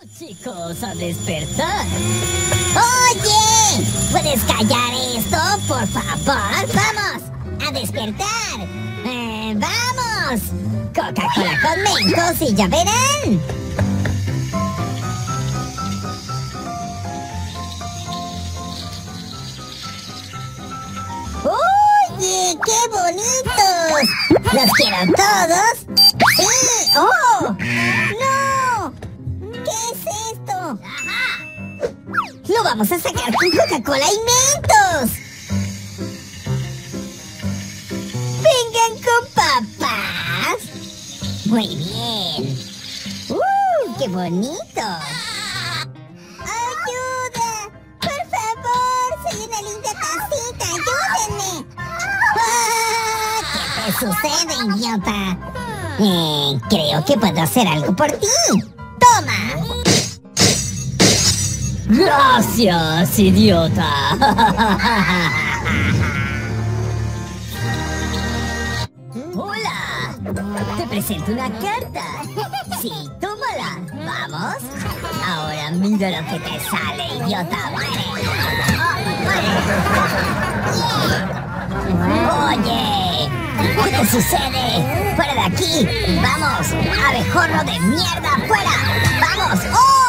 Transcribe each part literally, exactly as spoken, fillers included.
Chicos, a despertar. Oye, ¿puedes callar esto, por favor? ¡Vamos! ¡A despertar! Eh, ¡Vamos! Coca-Cola con Mentos y ya verán. ¡Oye, qué bonitos! ¿Los quiero todos? ¡Sí! ¡Oh! ¡No! ¿Qué es esto? ¡Lo vamos a sacar con Coca-Cola y Mentos! ¡Vengan con papás! ¡Muy bien! ¡Uh! ¡Qué bonito! ¡Ayuda! ¡Por favor! ¡Soy una linda tacita! ¡Ayúdenme! ¡Ah! ¿Qué te sucede, idiota? Eh, creo que puedo hacer algo por ti. ¡Toma! Gracias, idiota. Hola. Te presento una carta. Sí, tómala. ¿Vamos? Ahora mira lo que te sale, idiota. ¡Muere! ¡Oh, muere! Oye, ¿qué te sucede? ¡Fuera de aquí! ¡Vamos! ¡Abejorro de mierda! ¡Fuera! ¡Vamos! ¡Oh!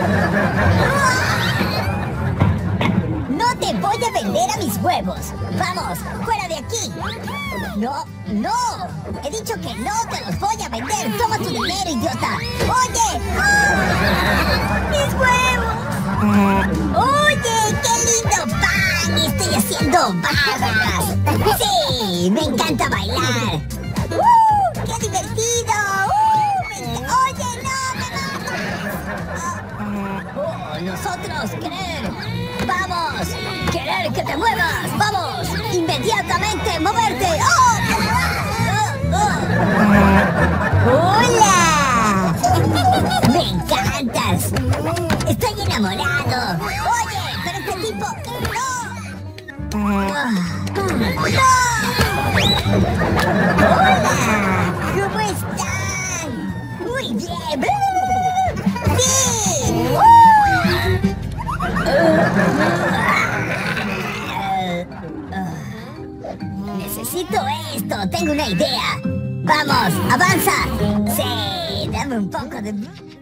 ¡No te voy a vender a mis huevos! ¡Vamos! ¡Fuera de aquí! ¡No! ¡No! He dicho que no te los voy a vender. ¡Toma tu dinero, idiota! ¡Oye! ¡Oh! ¡Mis huevos! ¡Oye! ¡Qué lindo pan! ¡Estoy haciendo barras! ¡Sí! ¡Me encanta bailar! ¡Uh! ¡Qué divertido! ¡Uh! Me enc- ¡Oye, no! ¡Me matas! ¡Oh! ¡Nosotros querer! ¡Vamos! ¡Querer que te muevas! ¡Vamos! ¡Inmediatamente moverte! ¡Oh! ¡Oh! ¡Oh! ¡Hola! ¡Me encantas! ¡Estoy enamorado! ¡Oye! ¡Pero este tipo! ¡No! ¡No! ¡Hola! ¿Cómo están? ¡Muy bien! ¡Sí! Necesito esto. Tengo una idea. ¡Vamos! ¡Avanza! Sí, dame un poco de...